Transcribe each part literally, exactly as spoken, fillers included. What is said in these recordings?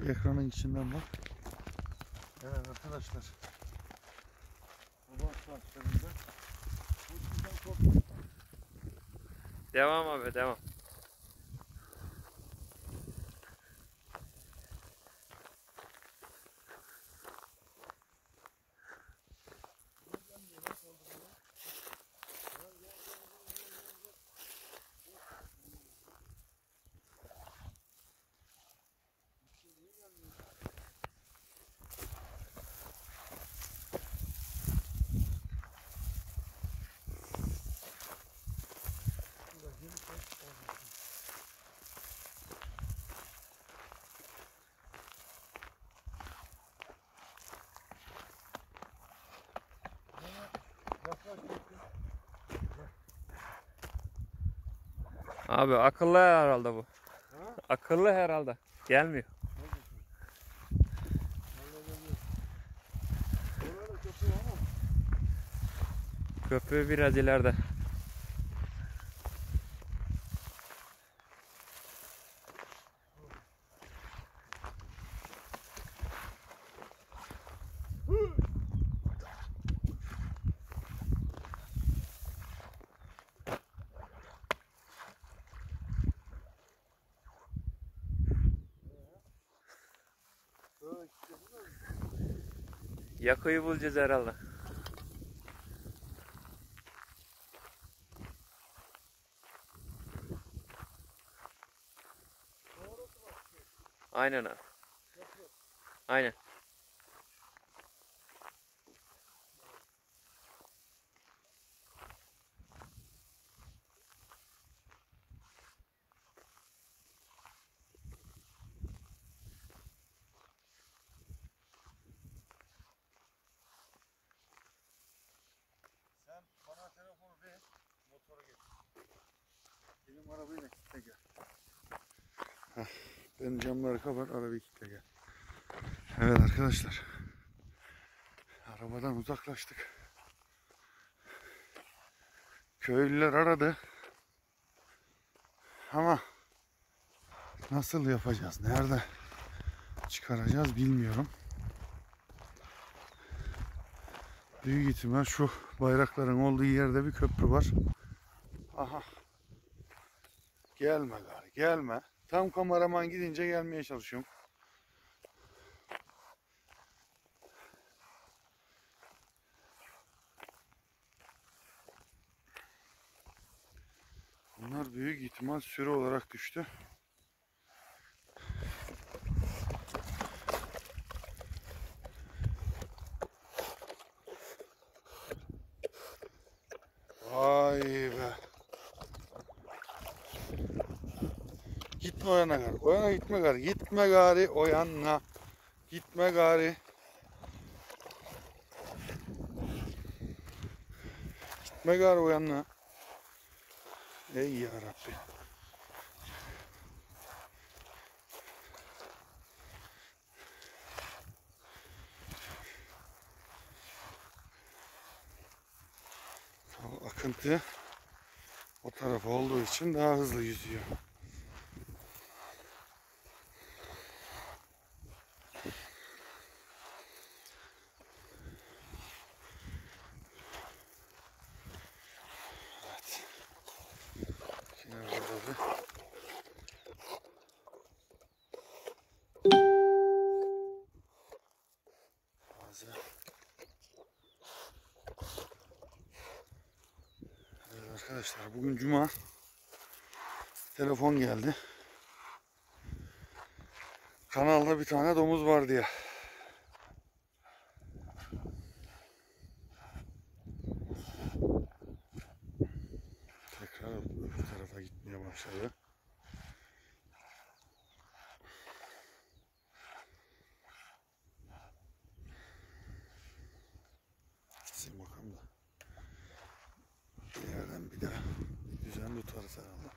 ekranın içinden bak. Evet arkadaşlar. Sabah saatlerinde bu çok... Devam abi, devam. Abi akıllı herhalde bu. Ha? Akıllı herhalde. Gelmiyor. Köprü biraz ileride. Yakayı bulacağız herhalde. Aynen abi. Aynen. Sen bana telefonu ver, motora geç. Benim arabayı da kilitle gel. Heh, benim camları kapat, arabayı kilitle gel. Evet arkadaşlar. Arabadan uzaklaştık. Köylüler aradı. Ama nasıl yapacağız, nerede çıkaracağız bilmiyorum. Büyük ihtimal şu bayrakların olduğu yerde bir köprü var. Aha. Gelme gari, gelme. Tam kameraman gidince gelmeye çalışıyorum. Bunlar büyük ihtimal sürü olarak düştü. Vay be. Gitme o yana gari. O yana gitme gari. Gitme gari o yana. Gitme gari. Gitme gari o yana. Ey yarabbi. O akıntı o tarafa olduğu için daha hızlı yüzüyor. Evet. Yine burada bir taze. Evet arkadaşlar, bugün cuma. Telefon geldi. Kanalda bir tane domuz var diye. Tekrar öbür tarafa gitmeye başladı. Gitsin bakalım da. Bir yerden bir daha bir düzen tutarız herhalde.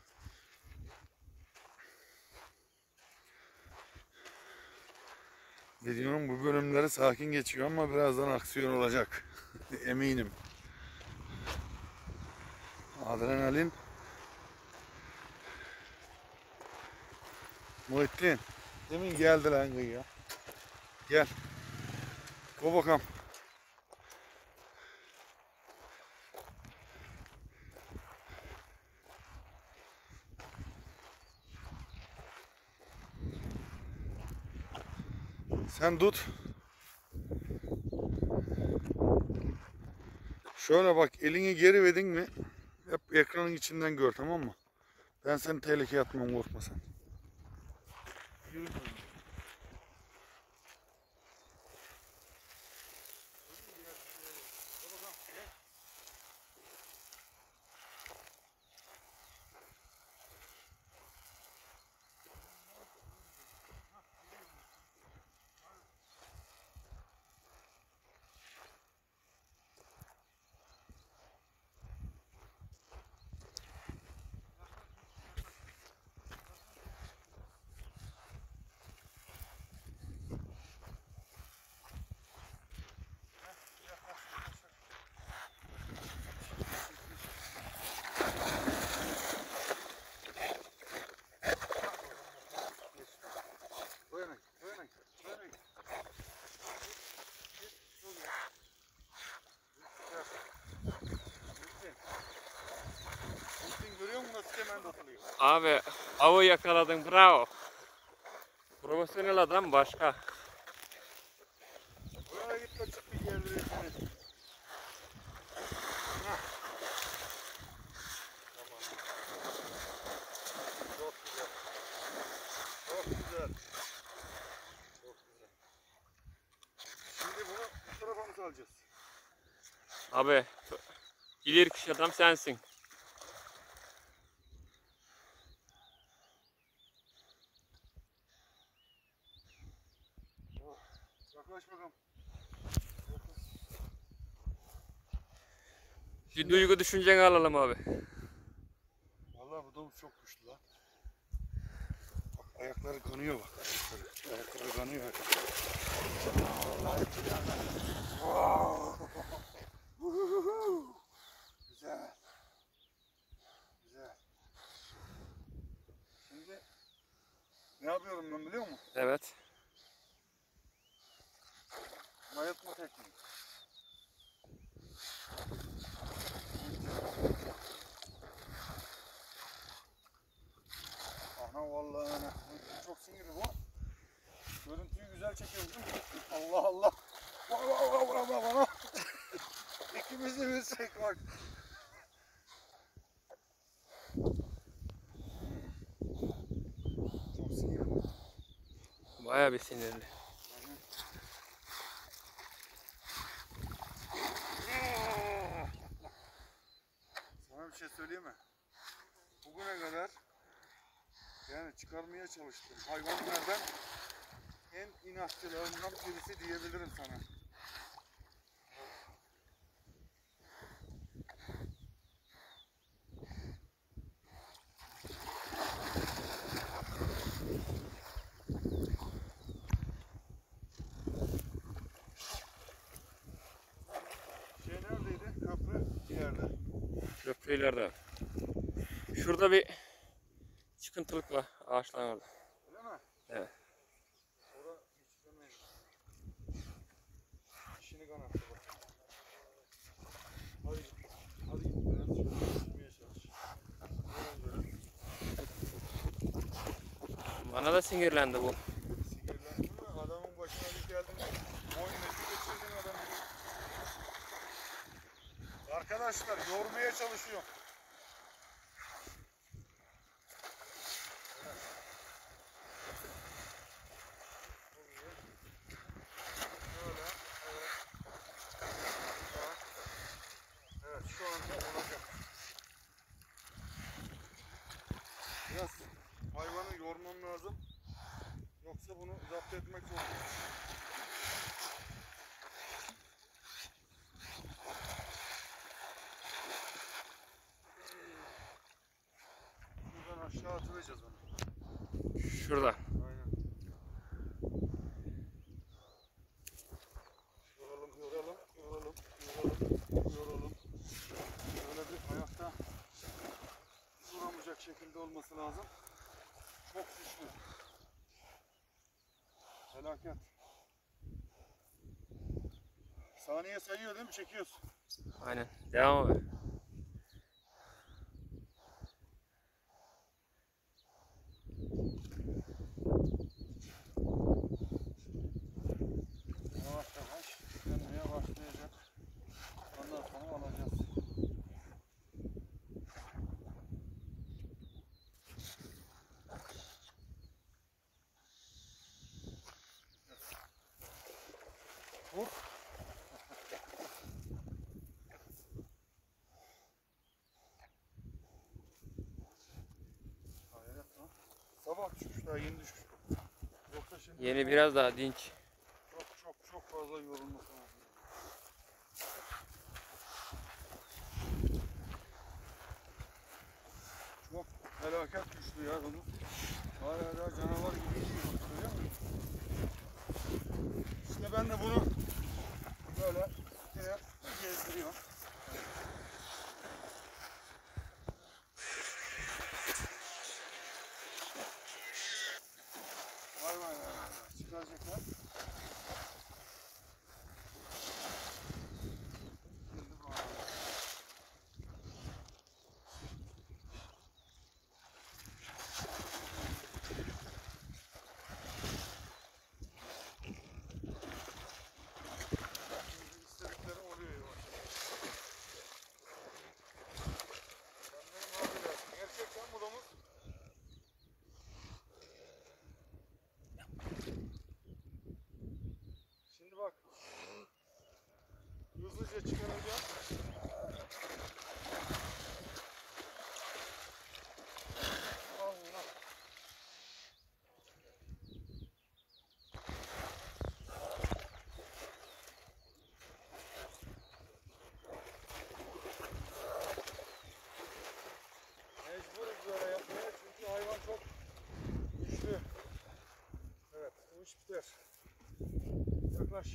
Videonun bu bölümleri sakin geçiyor ama birazdan aksiyon olacak. Eminim. Adrenalin. Muhittin. Demin geldi lan kıyıya. Gel. Go bakalım. Sen tut. Şöyle bak, elini geri verdin mi hep ekranın içinden gör, tamam mı? Ben seni tehlikeye atmam, korkma sen. Yürü. Abi avı yakaladın, bravo. Profesyonel adam başka. Buraya git açık bir yerlere seni. Hah. Tamam. Çok güzel. Çok güzel. Çok güzel. Şimdi bunu bu tarafa mı salacağız? Abi ileri kişi adam sensin. Yaklaş bakalım. Bir duygu düşünceni alalım abi. Vallahi bu domuz çok güçlü lan. Bak, ayakları kanıyor bak. Ayakları, ayakları kanıyor. Güzel. Güzel. Şimdi ne yapıyorum ben biliyor musun? Evet. Bayatma tekniği. Ana vallahi ana. Çok sinirli bu. Görüntüyü güzel çekiyoruz değil mi? Allah Allah. Vah vah vah vah vah vah. İkimiz de bir çek bak. Çok sinirli. Bayağı bir sinirli. Sana bir şey söyleyeyim mi? Bugüne kadar yani çıkarmaya çalıştım hayvanlardan en inatçılarından birisi diyebilirim sana. Şey neredeydi? Köprü bir yerde. Köprü ileride. Şurada bir çıkıntılık var ağaçların orada. Öyle mi? Evet. Orada hiç demeyin. İşini kanattı bak. Hadi git. Hadi git. Biraz şöyle gitmeye çalış. Biraz böyle. Bana da sinirlendi bu. Sinirlendin mi? Adamın başına bir geldin. on metre geçirdin adamı. Arkadaşlar yormaya çalışıyorum. Evet, şu anda olacak. Biraz hayvanı yormam lazım. Yoksa bunu zapt etmek zor. Buradan aşağı atılacağız onu. Şurada. Aynen. Yoralım, yoralım, yoralım, yoralım, yoralım. Böyle bir ayakta duramayacak şekilde olması lazım. Çok güçlü. Felaket. Saniye sayıyor değil mi? Çekiyorsun. Aynen. Devam abi. Yavaş yavaş dönmeye başlayacak. Ondan sonra alacağız. Hop. Hayret lan. Sabah düşmüş, daha yeni düşmüş. Yoksa şimdi Yeni biraz daha dinç. çok çok çok fazla yorulması lazım. Çok felaket güçlü ya bunu. Hala daha canavar gibi yiyor. Görüyor musun? İşte ben de bunu böyle yine gezdiriyorum. Vay vay vay vay. Çıkaracaklar. Şimdi bağlı. Şimdi istedikleri oluyor yavaş yavaş. Sen benim abilersin. Gerçekten bu domuz. Şimdi bak. Hızlıca çıkaracağım. Allah. Mecburuz böyle yapmaya çünkü hayvan çok güçlü. Evet, bu iş biter. Yaklaş.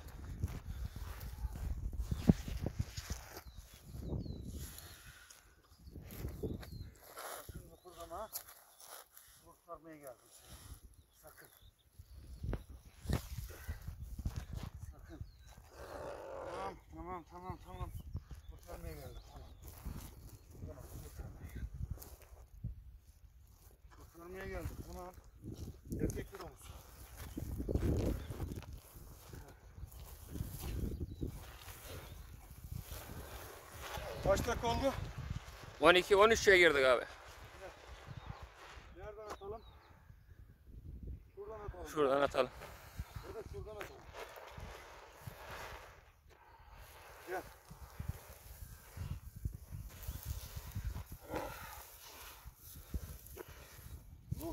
Sakın kıpırdama. Kurtarmaya geldim seni. Sakın. Sakın. Tamam, tamam, tamam, tamam. Kurtarmaya geldim. Tamam. Tamam, kurtarmaya geldim. Kurtarmaya geldim. Tamam. Erkek bir omuz. Kaç dakika oldu? on iki on üçe girdik abi. Nereden atalım? Şuradan atalım. Şuradan atalım. Ya da şuradan atalım. Gel. Uh.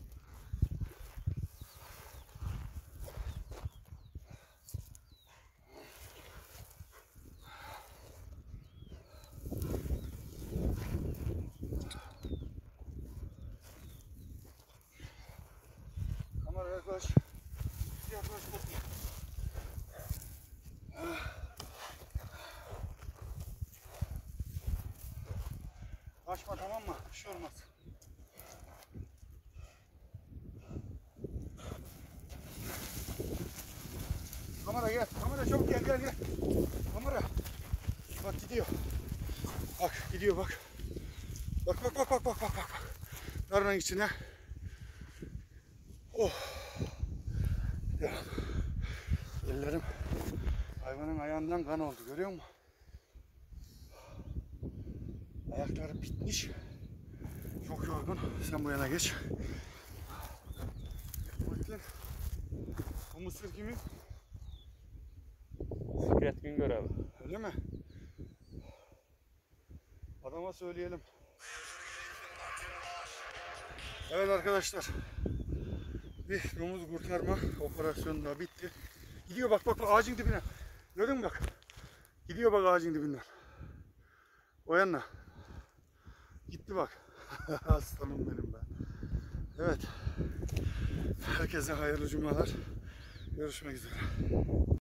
Kamera yaklaş. Yaklaş bakayım. Kaçma, tamam mı? Bir şey olmaz. Kamera gel. Kamera çabuk gel gel gel. Kamera. Bak gidiyor. Bak gidiyor bak. Bak bak bak bak bak bak bak. Narının içine. Oh. Ya. Ellerim hayvanın ayağından kan oldu, görüyor musun? Ayakları bitmiş. Çok yorgun. Sen bu yana geç. Bakın. Bu mısır kimin? Fikret Güngör abi. Öyle mi? Adama söyleyelim. Evet arkadaşlar. Bir domuz kurtarma operasyonu da bitti. Gidiyor bak bak bak ağacın dibine. Gördün mü bak? Gidiyor bak ağacın dibinden. O yana. Gitti bak. Aslanım benim be. Evet. Herkese hayırlı cumalar. Görüşmek üzere.